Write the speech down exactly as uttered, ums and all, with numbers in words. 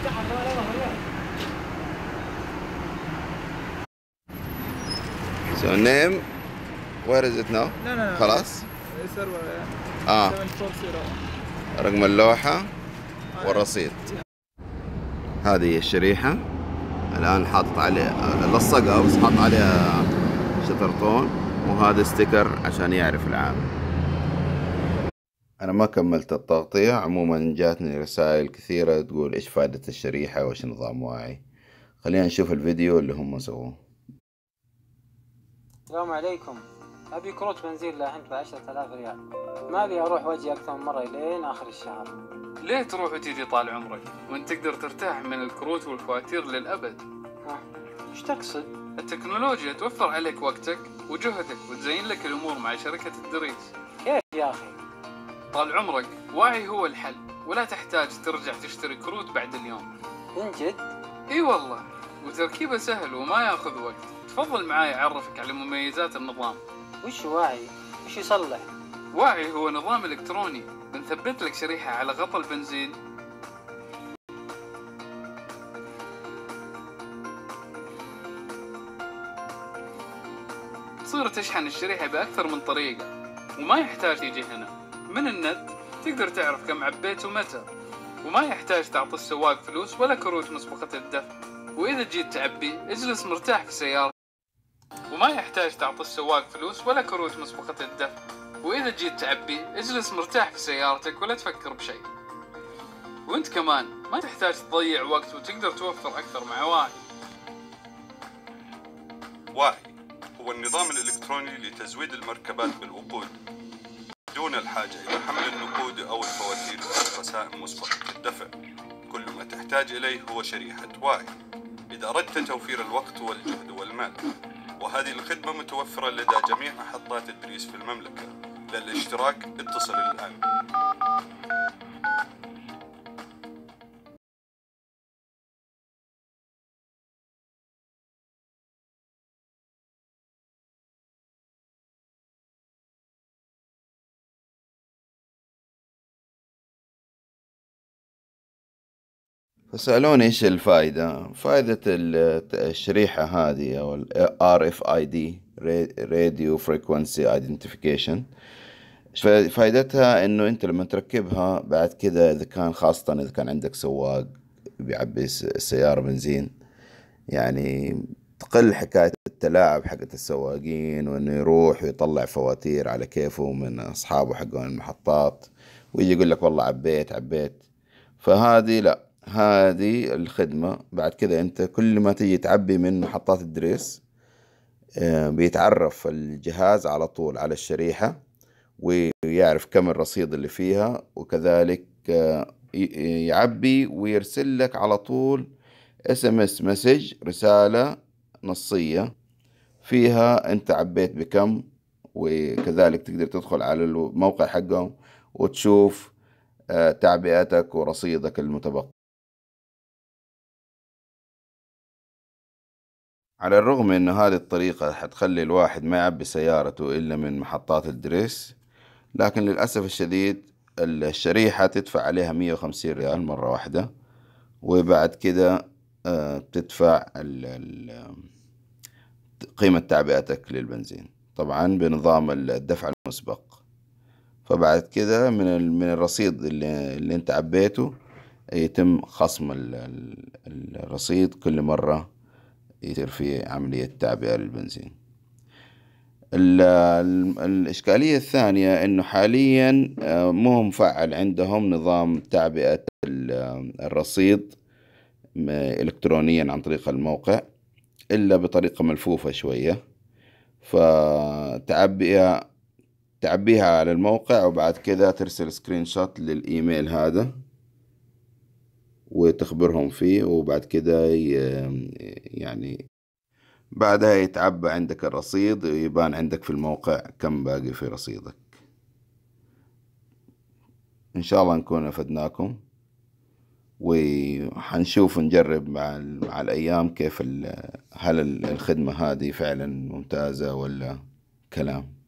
So name, where is it now? لا لا خلاص؟ سيرفر اه سبعة أربعة صفر. رقم اللوحة والرصيد. هذه الشريحة الآن حاطط عليها لصقها بس حاط عليها شطرطون، وهذا ستيكر عشان يعرف العامل. أنا ما كملت التغطية. عموما جاتني رسائل كثيرة تقول إيش فائدة الشريحة وإيش نظام واعي. خلينا نشوف الفيديو اللي هم سووه. السلام عليكم. أبي كروت بنزين لاحنت بعشرة آلاف ريال، ما أبي أروح وجهي أكثر من مرة لين آخر الشهر. ليه تروح وتيجي طال عمرك وانت تقدر ترتاح من الكروت والفواتير للأبد؟ ها إيش تقصد؟ التكنولوجيا توفر عليك وقتك وجهدك وتزين لك الأمور مع شركة الدريس. كيف يا أخي؟ طال عمرك واعي هو الحل، ولا تحتاج ترجع تشتري كروت بعد اليوم. من جد؟ اي والله، وتركيبه سهل وما ياخذ وقت. تفضل معاي أعرفك على مميزات النظام. وش واعي؟ وش يصلح؟ واعي هو نظام إلكتروني، بنثبت لك شريحة على غطا البنزين تصير تشحن الشريحة بأكثر من طريقة، وما يحتاج تيجي هنا. من النت تقدر تعرف كم عبيت ومتى، وما يحتاج تعطي السواق فلوس ولا كروت مسبقة الدفع. وإذا جيت تعبي اجلس مرتاح في سيارتك وما يحتاج تعطي السواق فلوس ولا كروت مسبقة الدفع. وإذا جيت تعبي اجلس مرتاح في سيارتك ولا تفكر بشيء. وانت كمان ما تحتاج تضيع وقت وتقدر توفر أكثر مع واعي. واعي هو النظام الإلكتروني لتزويد المركبات بالوقود دون الحاجة إلى حمل النقود أو الفواتير أو رسائم مسبقة الدفع. كل ما تحتاج إليه هو شريحة واعي إذا أردت توفير الوقت والجهد والمال. وهذه الخدمة متوفرة لدى جميع محطات الدريس في المملكة. للاشتراك اتصل الآن. فسألوني إيش الفائدة. فائدة الشريحة هذه أو ال آر إف آي دي Radio Frequency Identification، فائدتها إنه أنت لما تركبها بعد كذا، إذا كان خاصة إذا كان عندك سواق بيعبي السيارة بنزين، يعني تقل حكاية التلاعب حقت السواقين، وإنه يروح ويطلع فواتير على كيفه من أصحابه حقون المحطات ويجي يقول لك والله عبيت عبيت. فهذه لا، هذه الخدمة بعد كذا أنت كل ما تيجي تعبي من محطات الدريس بيتعرف الجهاز على طول على الشريحة ويعرف كم الرصيد اللي فيها، وكذلك يعبي ويرسل لك على طول اس ام اس مسج، رسالة نصية فيها أنت عبيت بكم، وكذلك تقدر تدخل على الموقع حقهم وتشوف تعبئتك ورصيدك المتبقي. على الرغم ان هذه الطريقة حتخلي الواحد ما يعبي سيارته الا من محطات الدريس، لكن للأسف الشديد الشريحة تدفع عليها مية وخمسين ريال مرة واحدة، وبعد كده بتدفع قيمة تعبئتك للبنزين طبعا بنظام الدفع المسبق. فبعد كده من من الرصيد اللي, اللي انت عبيته يتم خصم الرصيد كل مرة يصير في عملية تعبئة للبنزين. الإشكالية الثانية إنه حاليا مو مفعل عندهم نظام تعبئة الرصيد إلكترونيا عن طريق الموقع إلا بطريقة ملفوفة شوية. فتعبئها تعبيها على الموقع وبعد كذا ترسل سكرين شوت للإيميل هذا وتخبرهم فيه، وبعد كذا يعني بعدها يتعبى عندك الرصيد ويبان عندك في الموقع كم باقي في رصيدك. إن شاء الله نكون أفدناكم، وحنشوف نجرب مع مع الأيام كيف هل الخدمة هذه فعلا ممتازة ولا كلام.